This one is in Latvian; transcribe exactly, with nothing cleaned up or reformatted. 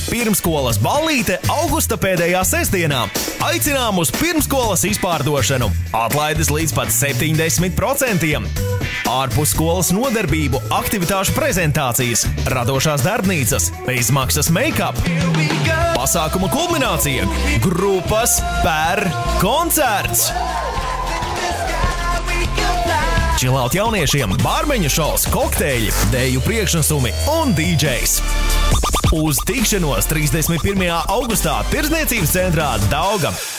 Pirmskolas ballīte augusta pēdējā sestdienā. Aicinām uz pirmskolas izpārdošanu. Atlaides līdz pat septiņdesmit procentiem. Ārpusskolas nodarbību, aktivitāšu prezentācijas, radošās darbnīcas, bezmaksas make-up. Pasākuma kulminācija – grupas per koncerts. Chillaut jauniešiem, bārmeņu šovs, kokteļi, deju priekšnesumi un dīdžejs. Uz tikšanos trīsdesmit pirmajā augustā Tirdzniecības centrā Daugava.